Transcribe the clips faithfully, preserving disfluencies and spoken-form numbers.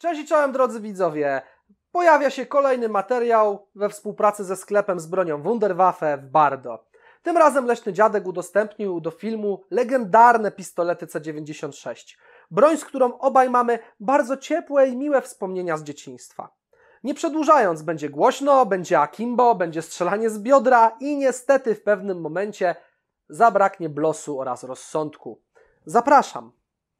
Cześć i czołem drodzy widzowie, pojawia się kolejny materiał we współpracy ze sklepem z bronią Wunderwaffe w Bardo. Tym razem Leśny Dziadek udostępnił do filmu legendarne pistolety C dziewięćdziesiąt sześć. Broń, z którą obaj mamy bardzo ciepłe i miłe wspomnienia z dzieciństwa. Nie przedłużając, będzie głośno, będzie akimbo, będzie strzelanie z biodra i niestety w pewnym momencie zabraknie blosu oraz rozsądku. Zapraszam!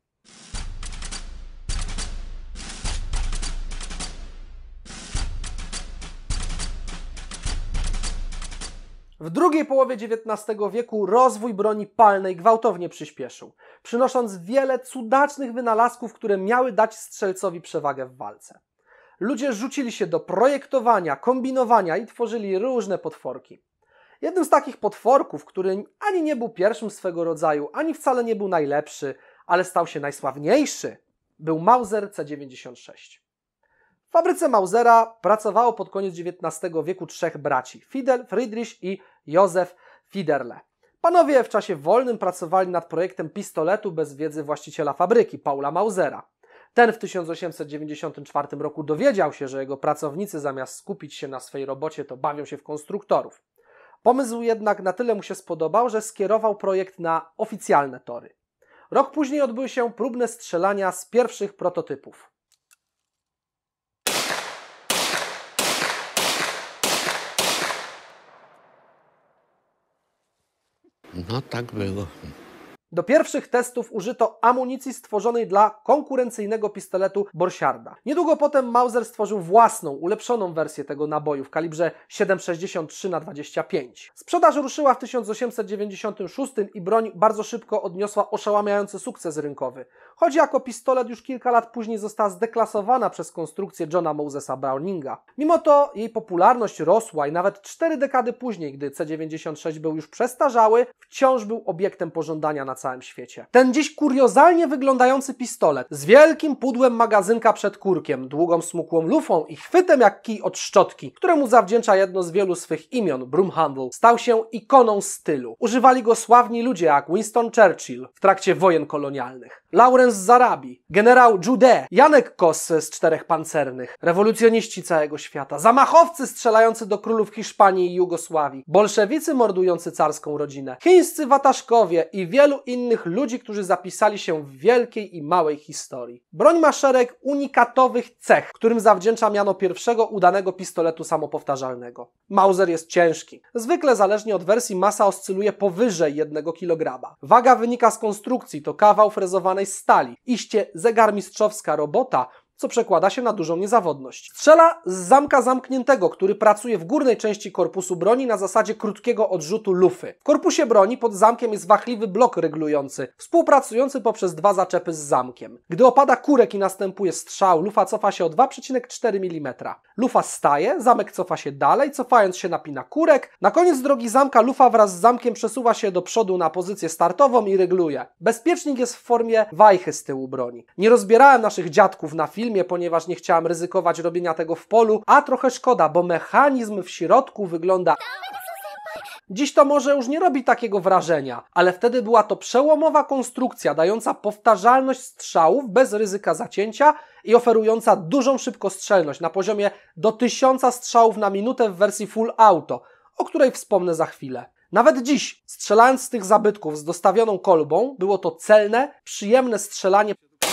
W drugiej połowie dziewiętnastego wieku rozwój broni palnej gwałtownie przyspieszył, przynosząc wiele cudacznych wynalazków, które miały dać strzelcowi przewagę w walce. Ludzie rzucili się do projektowania, kombinowania i tworzyli różne potworki. Jednym z takich potworków, który ani nie był pierwszym swego rodzaju, ani wcale nie był najlepszy, ale stał się najsławniejszy, był Mauser C dziewięćdziesiąt sześć. W fabryce Mausera pracowało pod koniec dziewiętnastego wieku trzech braci, Fidel, Friedrich i Józef Fiederle. Panowie w czasie wolnym pracowali nad projektem pistoletu bez wiedzy właściciela fabryki, Paula Mausera. Ten w tysiąc osiemset dziewięćdziesiątym czwartym roku dowiedział się, że jego pracownicy zamiast skupić się na swej robocie, to bawią się w konstruktorów. Pomysł jednak na tyle mu się spodobał, że skierował projekt na oficjalne tory. Rok później odbyły się próbne strzelania z pierwszych prototypów. No tak było. Do pierwszych testów użyto amunicji stworzonej dla konkurencyjnego pistoletu Borcharda. Niedługo potem Mauser stworzył własną, ulepszoną wersję tego naboju w kalibrze siedem sześćdziesiąt trzy na dwadzieścia pięć. Sprzedaż ruszyła w tysiąc osiemset dziewięćdziesiątym szóstym i broń bardzo szybko odniosła oszałamiający sukces rynkowy. Choć jako pistolet już kilka lat później została zdeklasowana przez konstrukcję Johna Mosesa Browninga. Mimo to jej popularność rosła i nawet cztery dekady później, gdy C dziewięćdziesiąt sześć był już przestarzały, wciąż był obiektem pożądania na całym świecie. Ten dziś kuriozalnie wyglądający pistolet z wielkim pudłem magazynka przed kurkiem, długą smukłą lufą i chwytem jak kij od szczotki, któremu zawdzięcza jedno z wielu swych imion, Broomhandle, stał się ikoną stylu. Używali go sławni ludzie jak Winston Churchill w trakcie wojen kolonialnych, Lawrence z Arabii, generał Jude, Janek Kos z Czterech Pancernych, rewolucjoniści całego świata, zamachowcy strzelający do królów Hiszpanii i Jugosławii, bolszewicy mordujący carską rodzinę, chińscy wataszkowie i wielu innych ludzi, którzy zapisali się w wielkiej i małej historii. Broń ma szereg unikatowych cech, którym zawdzięcza miano pierwszego udanego pistoletu samopowtarzalnego. Mauser jest ciężki. Zwykle zależnie od wersji masa oscyluje powyżej jednego kilograma. Waga wynika z konstrukcji, to kawał frezowanej stali. Iście zegarmistrzowska robota, co przekłada się na dużą niezawodność. Strzela z zamka zamkniętego, który pracuje w górnej części korpusu broni na zasadzie krótkiego odrzutu lufy. W korpusie broni pod zamkiem jest wachliwy blok regulujący, współpracujący poprzez dwa zaczepy z zamkiem. Gdy opada kurek i następuje strzał, lufa cofa się o dwa przecinek cztery milimetra. Lufa staje, zamek cofa się dalej, cofając się napina kurek. Na koniec drogi zamka lufa wraz z zamkiem przesuwa się do przodu na pozycję startową i regluje. Bezpiecznik jest w formie wajchy z tyłu broni. Nie rozbierałem naszych dziadków na film, ponieważ nie chciałam ryzykować robienia tego w polu, a trochę szkoda, bo mechanizm w środku wygląda... Dziś to może już nie robi takiego wrażenia, ale wtedy była to przełomowa konstrukcja dająca powtarzalność strzałów bez ryzyka zacięcia i oferująca dużą szybkostrzelność na poziomie do tysiąca strzałów na minutę w wersji full auto, o której wspomnę za chwilę. Nawet dziś, strzelając z tych zabytków z dostawioną kolbą, było to celne, przyjemne strzelanie.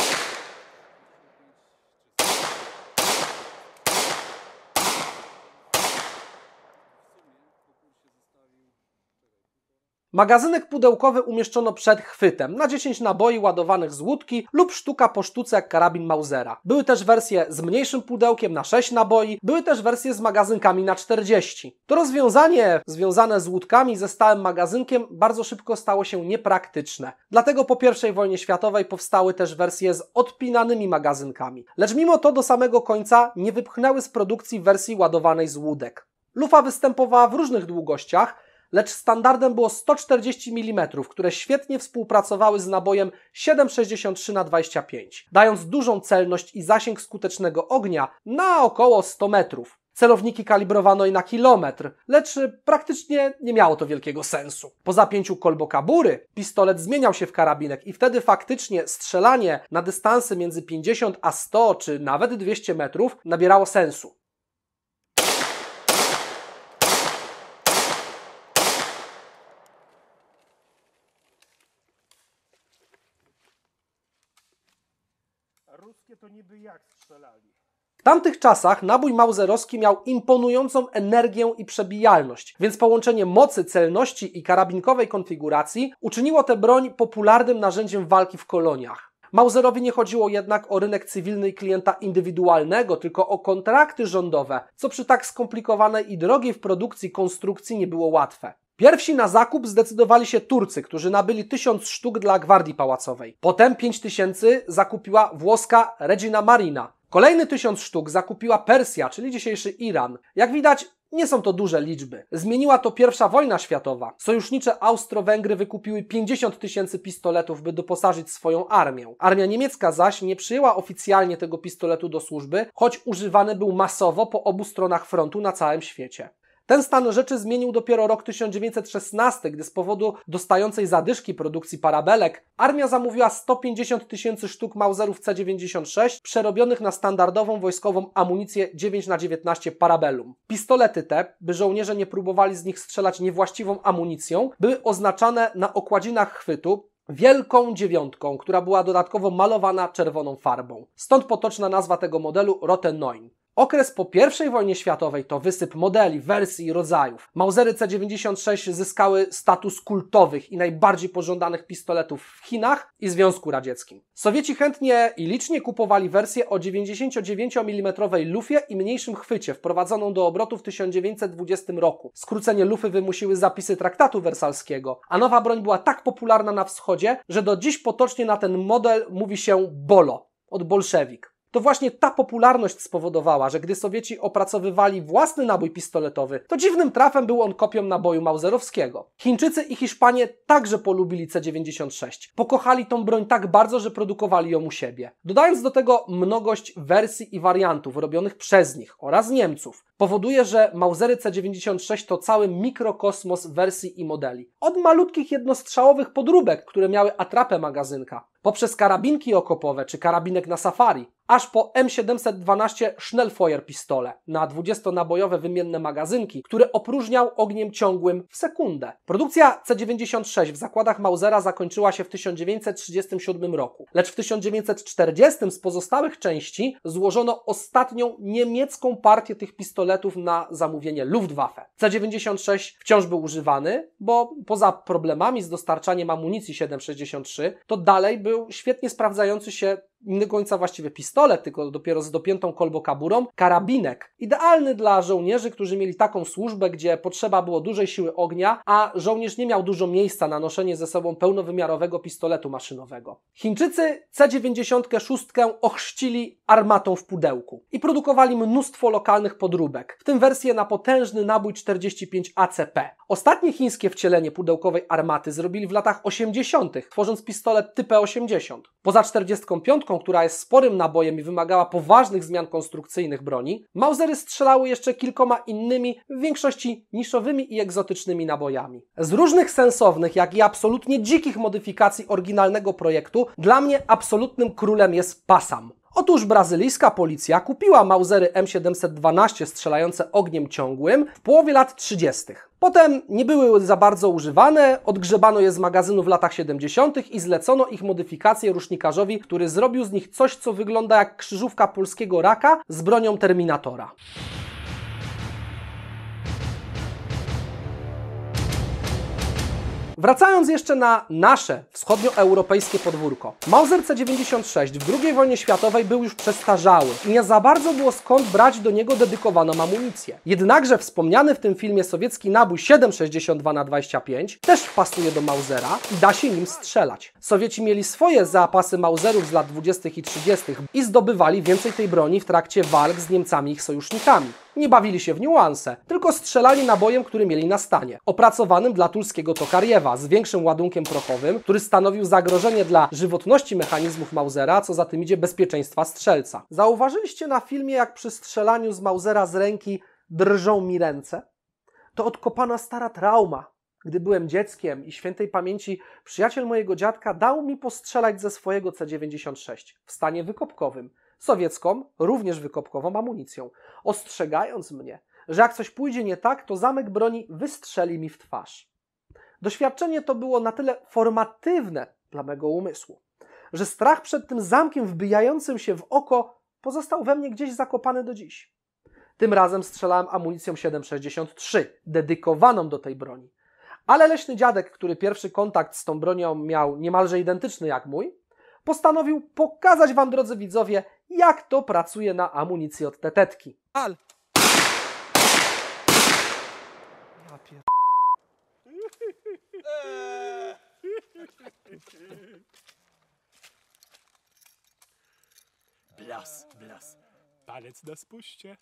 Magazynek pudełkowy umieszczono przed chwytem, na dziesięć naboi ładowanych z łódki lub sztuka po sztuce jak karabin Mausera. Były też wersje z mniejszym pudełkiem na sześć naboi, były też wersje z magazynkami na czterdzieści. To rozwiązanie związane z łódkami ze stałym magazynkiem bardzo szybko stało się niepraktyczne. Dlatego po pierwszej wojnie światowej powstały też wersje z odpinanymi magazynkami. Lecz mimo to do samego końca nie wypchnęły z produkcji wersji ładowanej z łódek. Lufa występowała w różnych długościach, lecz standardem było sto czterdzieści milimetrów, które świetnie współpracowały z nabojem siedem sześćdziesiąt trzy na dwadzieścia pięć, dając dużą celność i zasięg skutecznego ognia na około sto metrów. Celowniki kalibrowano i na kilometr, lecz praktycznie nie miało to wielkiego sensu. Po zapięciu kolbokabury pistolet zmieniał się w karabinek i wtedy faktycznie strzelanie na dystanse między pięćdziesiąt a sto czy nawet dwieście metrów nabierało sensu. A ruskie to niby jak strzelali? W tamtych czasach nabój mauserowski miał imponującą energię i przebijalność, więc połączenie mocy, celności i karabinkowej konfiguracji uczyniło tę broń popularnym narzędziem walki w koloniach. Mauserowi nie chodziło jednak o rynek cywilny i klienta indywidualnego, tylko o kontrakty rządowe, co przy tak skomplikowanej i drogiej w produkcji konstrukcji nie było łatwe. Pierwsi na zakup zdecydowali się Turcy, którzy nabyli tysiąc sztuk dla Gwardii Pałacowej. Potem pięć tysięcy zakupiła włoska Regina Marina. Kolejny tysiąc sztuk zakupiła Persja, czyli dzisiejszy Iran. Jak widać, nie są to duże liczby. Zmieniła to pierwsza wojna światowa. Sojusznicze Austro-Węgry wykupiły pięćdziesiąt tysięcy pistoletów, by doposażyć swoją armię. Armia niemiecka zaś nie przyjęła oficjalnie tego pistoletu do służby, choć używany był masowo po obu stronach frontu na całym świecie. Ten stan rzeczy zmienił dopiero rok tysiąc dziewięćset szesnasty, gdy z powodu dostającej zadyszki produkcji parabelek armia zamówiła sto pięćdziesiąt tysięcy sztuk Mauserów C dziewięćdziesiąt sześć przerobionych na standardową wojskową amunicję dziewięć na dziewiętnaście Parabellum. Pistolety te, by żołnierze nie próbowali z nich strzelać niewłaściwą amunicją, były oznaczane na okładzinach chwytu wielką dziewiątką, która była dodatkowo malowana czerwoną farbą. Stąd potoczna nazwa tego modelu Rote neun. Okres po pierwszej wojnie światowej to wysyp modeli, wersji i rodzajów. Mausery C dziewięćdziesiąt sześć zyskały status kultowych i najbardziej pożądanych pistoletów w Chinach i Związku Radzieckim. Sowieci chętnie i licznie kupowali wersję o dziewięćdziesięciodziewięciomilimmetrowej lufie i mniejszym chwycie, wprowadzoną do obrotu w tysiąc dziewięćset dwudziestym roku. Skrócenie lufy wymusiły zapisy traktatu wersalskiego, a nowa broń była tak popularna na wschodzie, że do dziś potocznie na ten model mówi się Bolo, od bolszewik. To właśnie ta popularność spowodowała, że gdy Sowieci opracowywali własny nabój pistoletowy, to dziwnym trafem był on kopią naboju mauserowskiego. Chińczycy i Hiszpanie także polubili C dziewięćdziesiąt sześć. Pokochali tą broń tak bardzo, że produkowali ją u siebie. Dodając do tego mnogość wersji i wariantów robionych przez nich oraz Niemców, powoduje, że Mausery C dziewięćdziesiąt sześć to cały mikrokosmos wersji i modeli. Od malutkich jednostrzałowych podróbek, które miały atrapę magazynka, poprzez karabinki okopowe czy karabinek na safari, aż po M siedemset dwanaście Schnellfeuer pistole na dwudziestonabojowe wymienne magazynki, które opróżniał ogniem ciągłym w sekundę. Produkcja C dziewięćdziesiąt sześć w zakładach Mausera zakończyła się w tysiąc dziewięćset trzydziestym siódmym roku, lecz w tysiąc dziewięćset czterdziestym z pozostałych części złożono ostatnią niemiecką partię tych pistoletów na zamówienie Luftwaffe. C dziewięćdziesiąt sześć wciąż był używany, bo poza problemami z dostarczaniem amunicji siedem sześćdziesiąt trzy, to dalej był świetnie sprawdzający się nie do końca właściwie pistolet, tylko dopiero z dopiętą kolbokaburą, karabinek. Idealny dla żołnierzy, którzy mieli taką służbę, gdzie potrzeba było dużej siły ognia, a żołnierz nie miał dużo miejsca na noszenie ze sobą pełnowymiarowego pistoletu maszynowego. Chińczycy C dziewięćdziesiąt sześć ochrzcili armatą w pudełku i produkowali mnóstwo lokalnych podróbek, w tym wersję na potężny nabój czterdzieści pięć A C P. Ostatnie chińskie wcielenie pudełkowej armaty zrobili w latach osiemdziesiątych, tworząc pistolet typ P osiemdziesiąt. Poza czterdziestką piątką, która jest sporym nabojem i wymagała poważnych zmian konstrukcyjnych broni, Mausery strzelały jeszcze kilkoma innymi, w większości niszowymi i egzotycznymi nabojami. Z różnych sensownych, jak i absolutnie dzikich modyfikacji oryginalnego projektu, dla mnie absolutnym królem jest Passam. Otóż brazylijska policja kupiła Mausery M siedemset dwanaście strzelające ogniem ciągłym w połowie lat trzydziestych. Potem nie były za bardzo używane, odgrzebano je z magazynu w latach siedemdziesiątych i zlecono ich modyfikację rusznikarzowi, który zrobił z nich coś, co wygląda jak krzyżówka polskiego raka z bronią Terminatora. Wracając jeszcze na nasze wschodnioeuropejskie podwórko. Mauser C dziewięćdziesiąt sześć w drugiej wojnie światowej był już przestarzały i nie za bardzo było skąd brać do niego dedykowaną amunicję. Jednakże wspomniany w tym filmie sowiecki nabój siedem sześćdziesiąt dwa na dwadzieścia pięć też pasuje do Mausera i da się nim strzelać. Sowieci mieli swoje zapasy Mauserów z lat dwudziestych i trzydziestych i zdobywali więcej tej broni w trakcie walk z Niemcami i ich sojusznikami. Nie bawili się w niuanse, tylko strzelali nabojem, który mieli na stanie, opracowanym dla tulskiego Tokariewa z większym ładunkiem prochowym, który stanowił zagrożenie dla żywotności mechanizmów Mausera, co za tym idzie bezpieczeństwa strzelca. Zauważyliście na filmie, jak przy strzelaniu z Mausera z ręki drżą mi ręce? To odkopana stara trauma. Gdy byłem dzieckiem i świętej pamięci przyjaciel mojego dziadka dał mi postrzelać ze swojego C dziewięćdziesiąt sześć w stanie wykopkowym, sowiecką, również wykopkową amunicją, ostrzegając mnie, że jak coś pójdzie nie tak, to zamek broni wystrzeli mi w twarz. Doświadczenie to było na tyle formatywne dla mego umysłu, że strach przed tym zamkiem wbijającym się w oko pozostał we mnie gdzieś zakopany do dziś. Tym razem strzelałem amunicją siedem sześćdziesiąt trzy, dedykowaną do tej broni. Ale leśny dziadek, który pierwszy kontakt z tą bronią miał niemalże identyczny jak mój, postanowił pokazać wam, drodzy widzowie, jak to pracuje na amunicji od tetetki. Al! Ja pier... Blas, blas. Palec na spuście.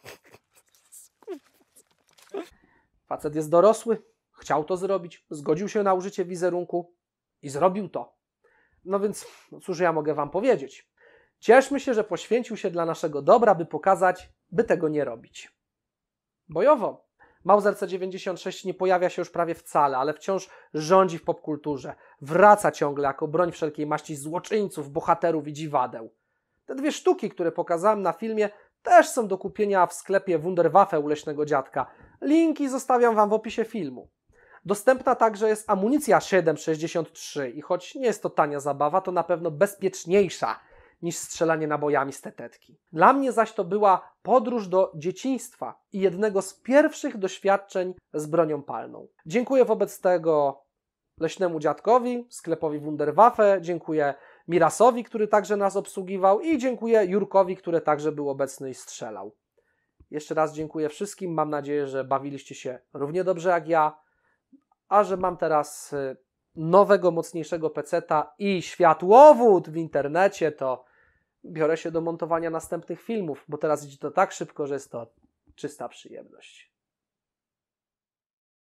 Facet jest dorosły, chciał to zrobić, zgodził się na użycie wizerunku i zrobił to. No więc, no cóż ja mogę wam powiedzieć? Cieszmy się, że poświęcił się dla naszego dobra, by pokazać, by tego nie robić. Bojowo. Mauser C dziewięćdziesiąt sześć nie pojawia się już prawie wcale, ale wciąż rządzi w popkulturze. Wraca ciągle jako broń wszelkiej maści złoczyńców, bohaterów i dziwadeł. Te dwie sztuki, które pokazałem na filmie, też są do kupienia w sklepie Wunderwaffe u leśnego dziadka. Linki zostawiam wam w opisie filmu. Dostępna także jest amunicja siedem sześćdziesiąt trzy i choć nie jest to tania zabawa, to na pewno bezpieczniejsza niż strzelanie nabojami z tetetki. Dla mnie zaś to była podróż do dzieciństwa i jednego z pierwszych doświadczeń z bronią palną. Dziękuję wobec tego leśnemu dziadkowi, sklepowi Wunderwaffe, dziękuję Mirasowi, który także nas obsługiwał i dziękuję Jurkowi, który także był obecny i strzelał. Jeszcze raz dziękuję wszystkim, mam nadzieję, że bawiliście się równie dobrze jak ja, a że mam teraz nowego, mocniejszego peceta i światłowód w internecie, to biorę się do montowania następnych filmów, bo teraz idzie to tak szybko, że jest to czysta przyjemność.